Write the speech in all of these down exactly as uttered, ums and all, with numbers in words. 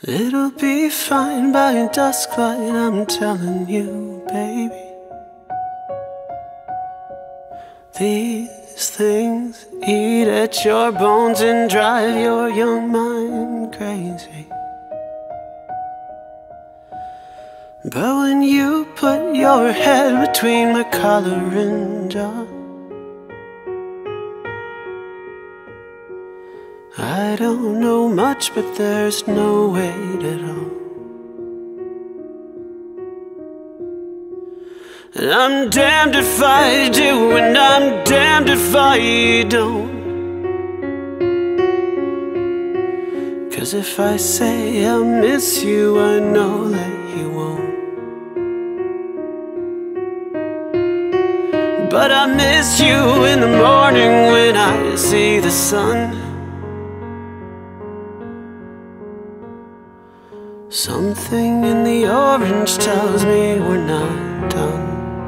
It'll be fine by dusk light, I'm telling you, baby. These things eat at your bones and drive your young mind crazy. But when you put your head between my collar and jaw, I don't know much, but there's no weight at all. And I'm damned if I do, and I'm damned if I don't. 'Cause if I say I miss you, I know that you won't. But I miss you in the morning when I see the sun. Something in the orange tells me we're not done.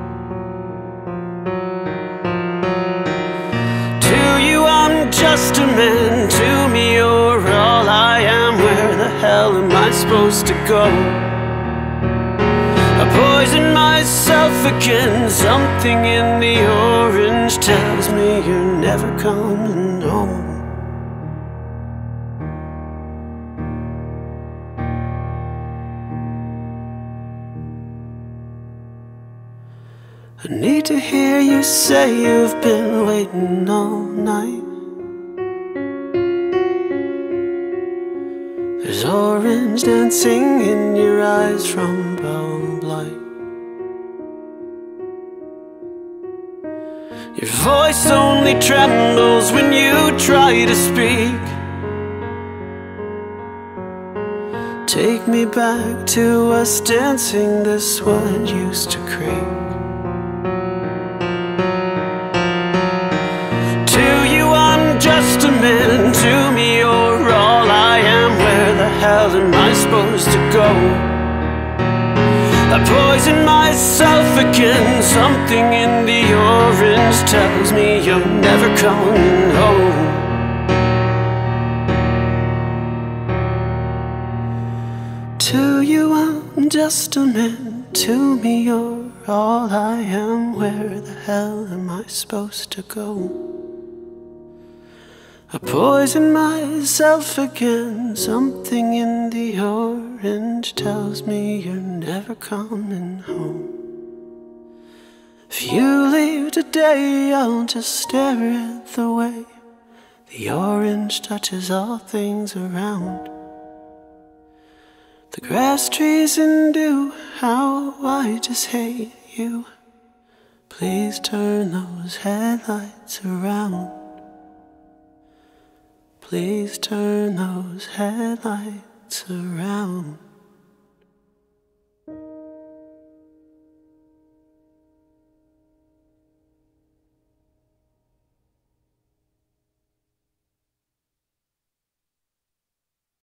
To you I'm just a man, to me you're all I am. Where the hell am I supposed to go? I poison myself again. Something in the orange tells me you're never coming home. I need to hear you say you've been waiting all night. There's orange dancing in your eyes from bulb light. Your voice only trembles when you try to speak. Take me back to us dancing this wood used to creak. Just a man, to me you're all I am. Where the hell am I supposed to go? I poison myself again. Something in the orange tells me you're never coming home. To you I'm just a man, to me you're all I am. Where the hell am I supposed to go? I poison myself again. Something in the orange tells me you're never coming home. If you leave today, I'll just stare at the way the orange touches all things around. The grass, trees and dew, how I just hate you. Please turn those headlights around. Please turn those headlights around.